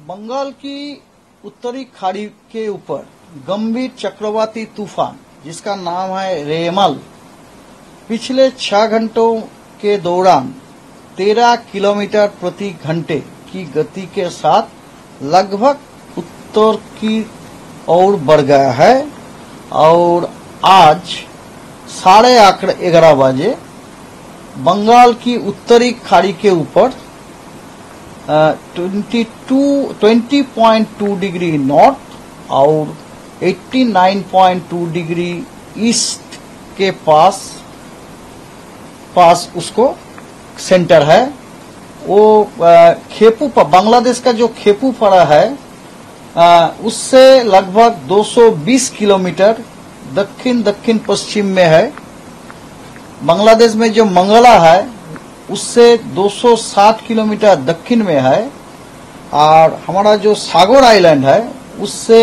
बंगाल की उत्तरी खाड़ी के ऊपर गंभीर चक्रवाती तूफान जिसका नाम है रेमल पिछले 6 घंटों के दौरान 13 किलोमीटर प्रति घंटे की गति के साथ लगभग उत्तर की ओर बढ़ गया है और आज 11:30 बजे बंगाल की उत्तरी खाड़ी के ऊपर 20.2 डिग्री नॉर्थ और 89.2 डिग्री ईस्ट के पास उसको सेंटर है। वो खेपू बांग्लादेश का जो खेपू पड़ा है उससे लगभग 220 किलोमीटर दक्षिण पश्चिम में है। बांग्लादेश में जो मंगला है उससे 260 किलोमीटर दक्षिण में है और हमारा जो सागर आइलैंड है उससे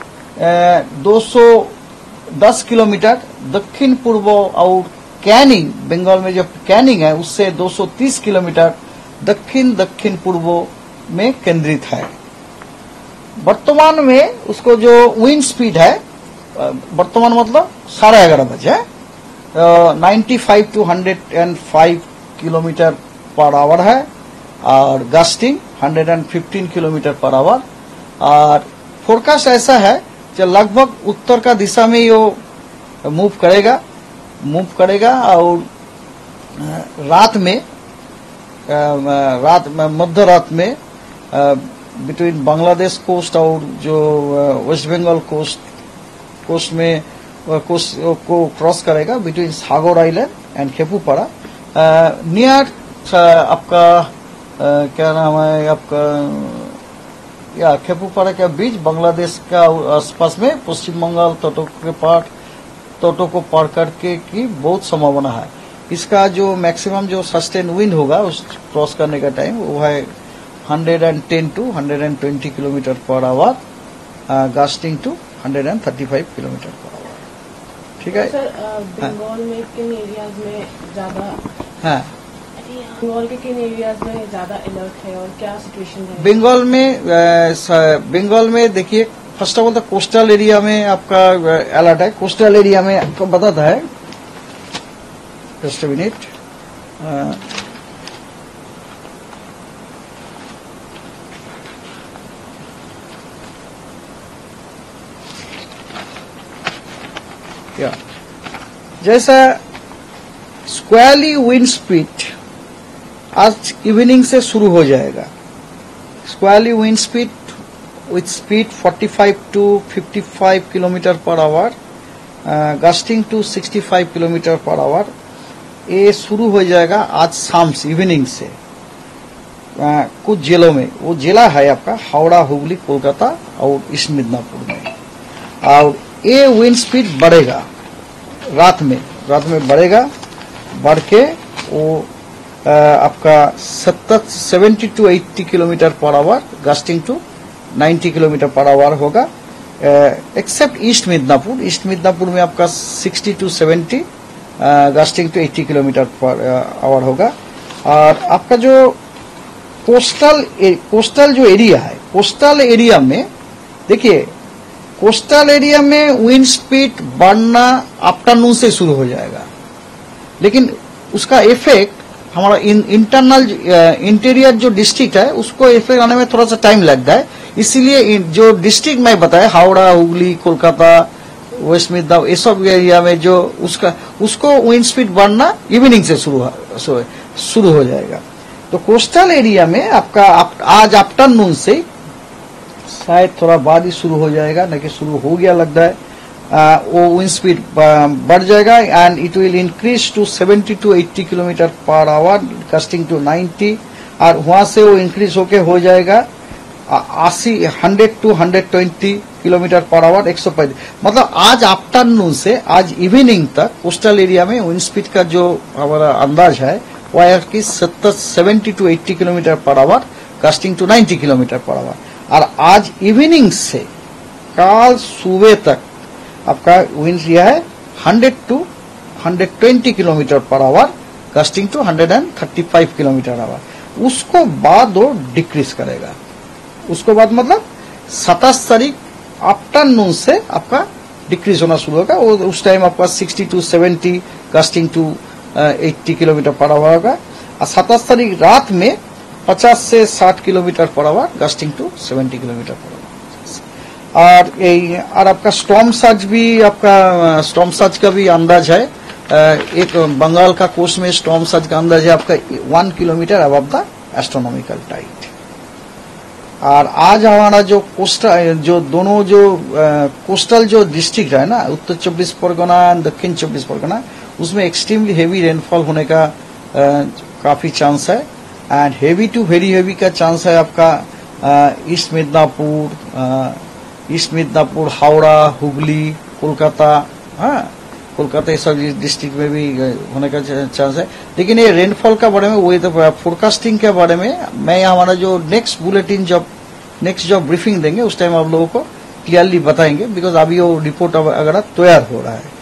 210 किलोमीटर दक्षिण पूर्व और कैनिंग बंगाल में जो कैनिंग है उससे 230 किलोमीटर दक्षिण पूर्व में केंद्रित है। वर्तमान में उसको जो विंड स्पीड है वर्तमान मतलब 11:30 बजे 95 to 105 किलोमीटर पर आवर है और गस्टिंग 115 किलोमीटर पर आवर और फोरकास्ट ऐसा है कि लगभग उत्तर का दिशा में ये मूव करेगा और रात में मध्य रात में बिटवीन बांग्लादेश कोस्ट और जो वेस्ट बंगाल कोस्ट में कोस्ट को क्रॉस करेगा between Sagar island and Khepupara near आपका क्या नाम है आपका या खेपूपाड़ा के बीच बांग्लादेश का आसपास में पश्चिम बंगाल तटों को पार करके की बहुत संभावना है। इसका जो मैक्सिमम जो सस्टेन विंड होगा उस क्रॉस करने का टाइम वो है 110 to 120 kilometre per hour gusting to 135 kilometre per hour. ठीक है सर, बंगाल में किन एरियाज में ज्यादा बंगाल के किन एरियाज में ज्यादा अलर्ट है और क्या सिचुएशन है बंगाल में देखिए फर्स्ट ऑफ ऑल तो कोस्टल एरिया में आपका अलर्ट है। कोस्टल एरिया में आपको बताता है जस्ट मिनट जैसा स्क्वाली विंड स्पीड आज इवनिंग से शुरू हो जाएगा। Squally wind speed with speed 45 to 55 kilometre per hour gusting to 65 kilometre per hour ये शुरू हो जाएगा आज शाम से इवनिंग से। कुछ जिलों में वो जिला है आपका हावड़ा हुगली कोलकाता और ईस्ट मिदनापुर में और ये विंड स्पीड बढ़ेगा रात में बढ़ेगा बढ़ के वो आपका 70 to 80 kilometre per hour gusting to 90 kilometre per hour होगा एक्सेप्ट ईस्ट मिदनापुर में आपका 60 to 70 gusting to 80 kilometre per hour होगा। और आपका जो कोस्टल जो एरिया है कोस्टल एरिया में देखिए कोस्टल एरिया में विंड स्पीड बढ़ना आफ्टरनून से शुरू हो जाएगा लेकिन उसका इफेक्ट हमारा इंटरनल इंटीरियर जो डिस्ट्रिक्ट है उसको इफेक्ट आने में थोड़ा सा टाइम लगता है। इसीलिए जो डिस्ट्रिक्ट मैं बताया हावड़ा हुगली कोलकाता वेस्ट मिदनापुर ये सब एरिया में जो उसको विंड स्पीड बढ़ना इवनिंग से शुरू हो जाएगा। तो कोस्टल एरिया में आपका आज आफ्टरनून से शायद थोड़ा बाद ही शुरू हो जाएगा न कि शुरू हो गया लगता है वो विंड स्पीड बढ़ जाएगा and it will increase to 70 to 80 kilometre per hour gusting to 90 और वहां से वो इंक्रीज होके हो जाएगा 100 to 120 किलोमीटर पर आवर 135 मतलब आज आफ्टरनून से आज इवनिंग तक कोस्टल एरिया में विंड स्पीड का जो हमारा अंदाज है वो है कि 70 to 80 kilometre per hour gusting to 90 kilometre per hour और आज इवनिंग से कल सुबह तक आपका विंड यह है 100 to 120 kilometre per hour gusting to 135 kilometre hour उसको बाद वो डिक्रीज करेगा उसके बाद मतलब 27 तारीख आफ्टरनून से आपका डिक्रीज होना शुरू होगा। उस टाइम आपका 60 to 70 gusting to 80 kilometre per hour होगा। और 27 तारीख रात में 50 से 60 kilometre per hour gusting to 70 kilometre per hour. और आपका स्टॉर्म सर्ज भी, आपका स्टॉर्म सर्ज का भी अंदाज है। एक बंगाल का कोस्ट में स्टॉर्म सर्ज का अंदाज है आपका 1 kilometre above the astronomical tide. और आज हमारा जो कोस्टल, जो दोनों जो कोस्टल जो डिस्ट्रिक्ट है ना, उत्तर 24 परगना एंड दक्षिण 24 परगना, उसमें एक्सट्रीमली हेवी रेनफॉल होने का काफी चांस है। And heavy to very heavy का चांस है आपका ईस्ट मिदनापुर, हावड़ा, हुगली, कोलकाता, कोलकाता, ये सब डिस्ट्रिक्ट में भी होने का चांस है। लेकिन ये रेनफॉल का बारे में, वेदर फोरकास्टिंग के बारे में मैं हमारा जो नेक्स्ट बुलेटिन, जब नेक्स्ट जब ब्रीफिंग देंगे उस टाइम आप लोगों को क्लियरली बताएंगे, बिकॉज अभी वो रिपोर्ट वगैरह तैयार हो रहा है।